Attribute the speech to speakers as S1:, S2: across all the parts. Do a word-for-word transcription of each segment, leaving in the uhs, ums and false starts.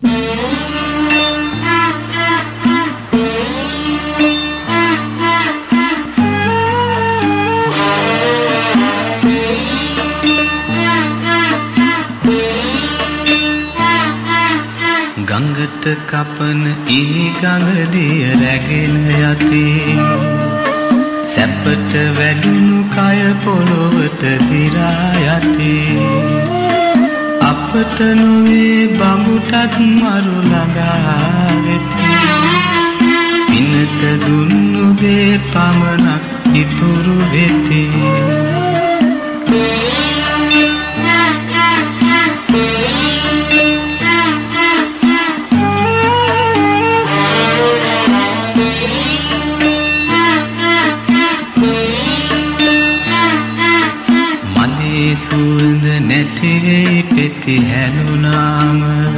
S1: ගඟට කපන ඉනි ගඟදිය රැගෙන යතේ සැපට වැඩුණු කය පොළොවට දිරා යතේ අපට නොවේ බඹුටත් මරු ළඟා වෙති පිනට දුන්නු දේ පමණක් ඉතුරු වෙති සුවඳ නැතිවෙයි පෙති හැලුනාම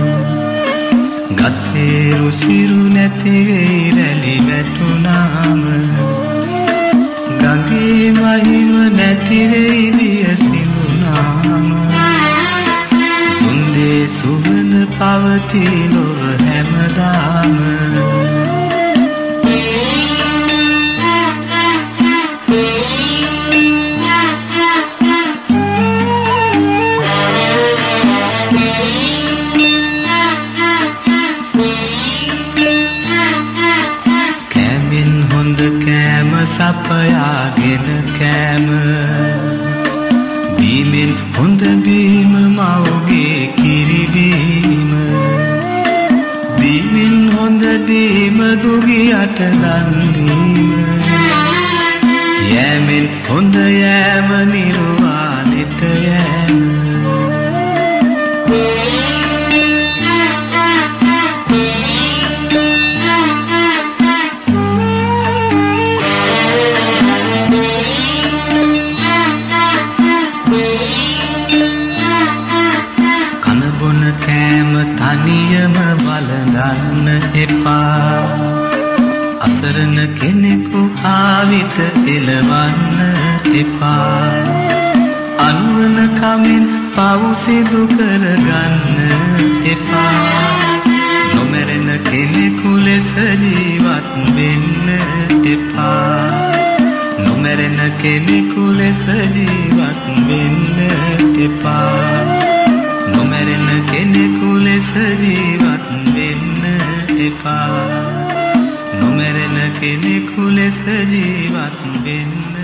S1: ගතේ රුසිරු නැතිවෙයි රැලි වැටුනාම ගඟේ මහිම නැතිවෙයි දිය සිඳුනාම තුන්දේ සුවඳ පවතී ලොව හැමදාම සපයාගෙන කෑම බීමෙන් හොඳ බීම මවගේ කිරිබීම බීමෙන් හොඳ දීම දුගියට දන්දීම යෑමෙන් හොඳ යෑම නිර්වාණයට යෑම තනියම බලඳන්න එපා අසරණ කෙනෙකු ආවිත එළවන්න එපා අනුවන කමින් පව් සිදු කරගන්න එපා නොමැරෙන කෙනෙකු ලෙස ජීවත් වෙන්න එපා නොමැරෙන කෙනෙකු ලෙස ජීවත් වෙන්න එපා නොමැරෙන කෙනෙකු ලෙස ජීවත් වෙන්න එපා නොමැරෙන කෙනෙකු ලෙස ජීවත් වෙන්න